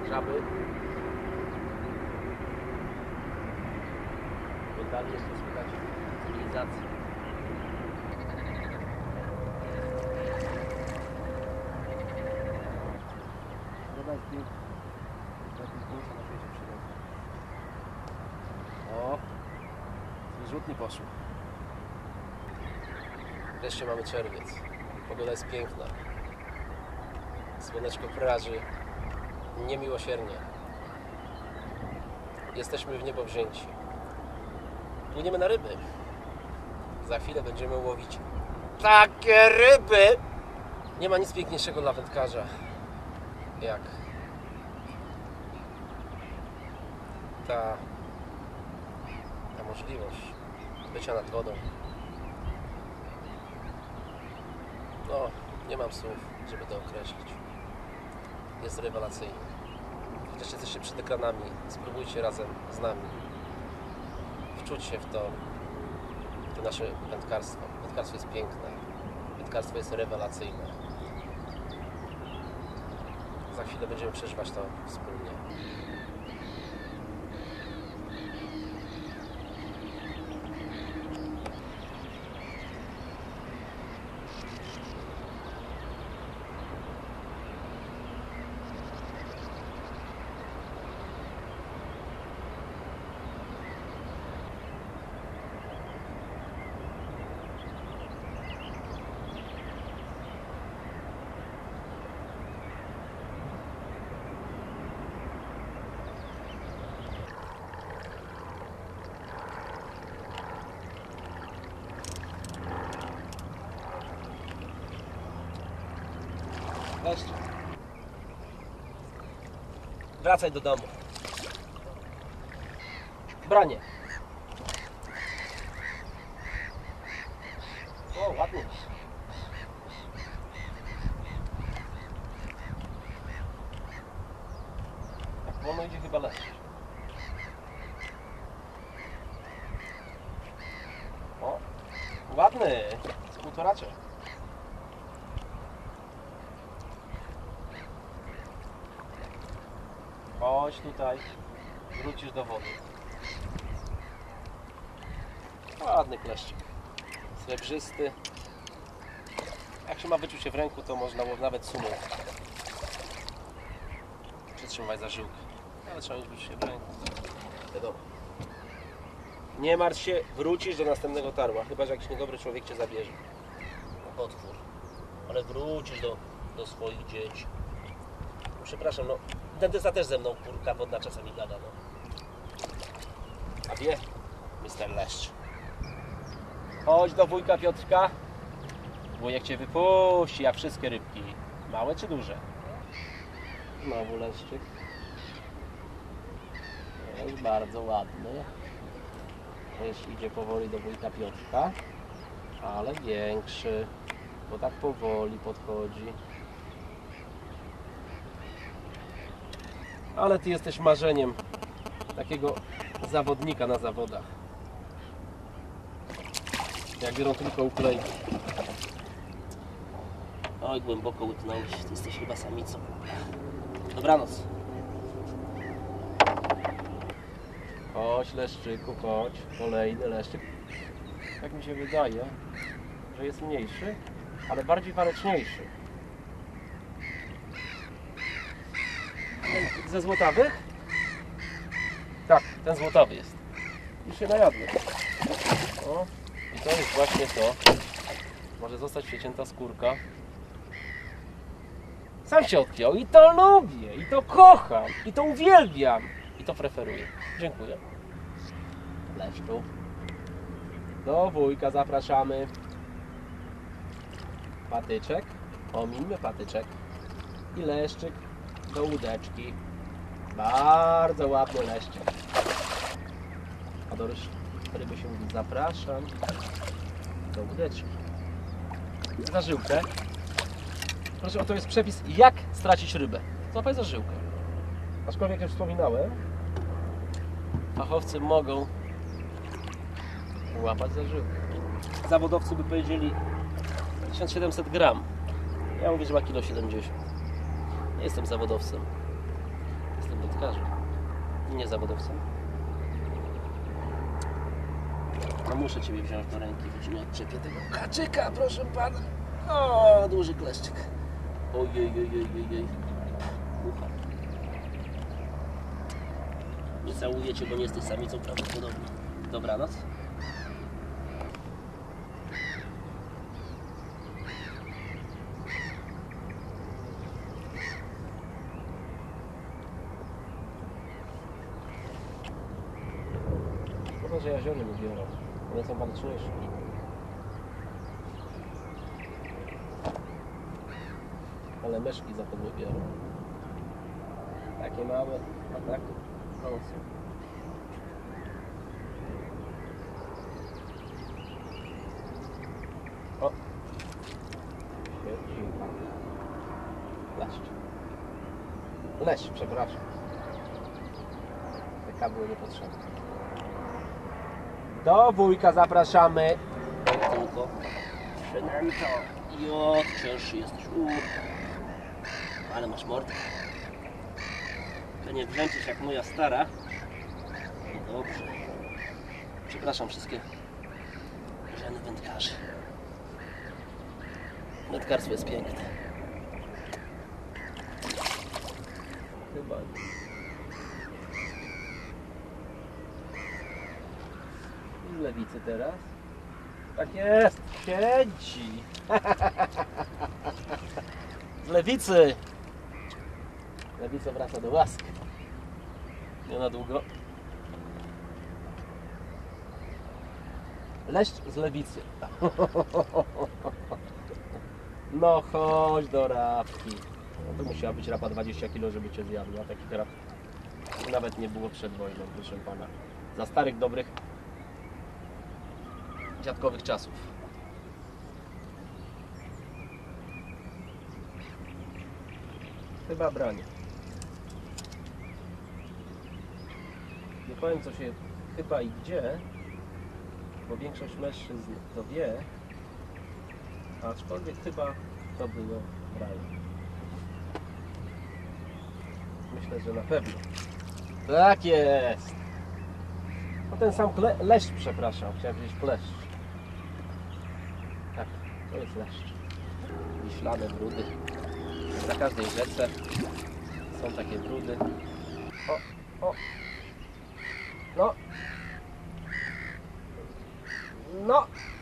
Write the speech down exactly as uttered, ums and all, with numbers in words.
żaby. W oddali jeszcze słychać cywilizację. Woda jest piękna. Takie zdjęcia na świecie przyrody. O! Zrzutnie poszło. Wreszcie mamy czerwiec. Pogoda jest piękna. Słoneczko praży niemiłosiernie. Jesteśmy w niebo wzięci. Płyniemy na ryby. Za chwilę będziemy łowić takie ryby! Nie ma nic piękniejszego dla wędkarza jak ta, ta możliwość bycia nad wodą. No, nie mam słów, żeby to określić. Jest rewelacyjnie. Chociaż jesteście przed ekranami, spróbujcie razem z nami wczuć się w to, w to nasze wędkarstwo. Wędkarstwo jest piękne. Wędkarstwo jest rewelacyjne. Za chwilę będziemy przeżywać to wspólnie. Cześć. Wracaj do domu. Branie. O, ładnie. Tak wolno idzie chyba lepiej. O, ładny. Z półtoraczek. Chodź tutaj, wrócisz do wody. Ładny kleszczyk, srebrzysty. Jak się ma wyczuć się w ręku, to można nawet sumą przytrzymywać za żyłkę. Ale trzeba mieć się w ręku. Wiadomo. Nie martw się, wrócisz do następnego tarła, chyba że jakiś niedobry człowiek cię zabierze. Potwór. Ale wrócisz do, do swoich dzieci. Przepraszam, no dentysta też ze mną kurka wodna czasami gada, no. A wie, mister Leszcz. Chodź do wujka Piotrka. Wujek cię wypuści, jak wszystkie rybki. Małe czy duże? Znowu leszczyk. Jest bardzo ładny. Też idzie powoli do wujka Piotrka. Ale większy. Bo tak powoli podchodzi. Ale ty jesteś marzeniem takiego zawodnika na zawodach. Jak biorą tylko uklejki. Oj, głęboko utknąłeś. Ty jesteś chyba samicą. Dobranoc. Chodź leszczyku, chodź. Kolejny leszczyk. Tak mi się wydaje, że jest mniejszy, ale bardziej waleczniejszy. Ze złotawych? Tak, ten złotawy jest. Już się najadłem. O, i to jest właśnie to. Może zostać przecięta skórka. Sam się odpiął i to lubię, i to kocham, i to uwielbiam, i to preferuję. Dziękuję. Leszczu. Do wujka zapraszamy. Patyczek. Omińmy patyczek. I leszczyk do łódeczki. Bardzo ładny leszczyk. A do ryby się mówi zapraszam do łódeczki. Za żyłkę. Proszę, oto jest przepis, jak stracić rybę. Złapaj za żyłkę. Aczkolwiek już wspominałem, fachowcy mogą łapać za żyłkę. Zawodowcy by powiedzieli tysiąc siedemset gram. Ja mówię, że ma kilo siedemdziesiąt. Nie jestem zawodowcem. jestem wędkarzem, nie zawodowcem. No muszę Ciebie wziąć do ręki, choć nie odczepię tego haczyka, proszę Pana. O, duży kleszczyk. Ojej, ojej, ojej, ojej. Ucha. Nie całuję Cię, bo nie jesteś samicą prawdopodobnie. Dobranoc. Szkoda, że jaziory nie biorą. One są walczniejsze. Ale myszki za to nie biorą. Takie małe, a tak? No są. O! Świeci. Leszcz. Leszcz, przepraszam. Te kabły niepotrzebne. Do wujka zapraszamy. Tylko przynęto. Jot, cięższy jesteś. Uff. Ale masz mordę. To nie brzęczysz jak moja stara. No dobrze. Przepraszam wszystkie żeny wędkarzy. Wędkarstwo jest piękne. Chyba nie. Z lewicy teraz. Tak jest, siedzi. Z lewicy. Lewica wraca do łask. Nie na długo. Leszcz z lewicy. No chodź do rabki. No to musiała być rapa dwadzieścia kilo, żeby Cię zjadła. Taki rap nawet nie było przed wojną, proszę Pana. Za starych, dobrych dziadkowych czasów. Chyba branie. Nie powiem, co się chyba i gdzie, bo większość mężczyzn to wie, aczkolwiek chyba to było branie. Myślę, że na pewno. Tak jest! No ten sam leszcz, przepraszam, chciałem powiedzieć kleszcz. Tak, to jest leszcz. Wiślane brudy. Na każdej rzece są takie brudy. O, o. No. No.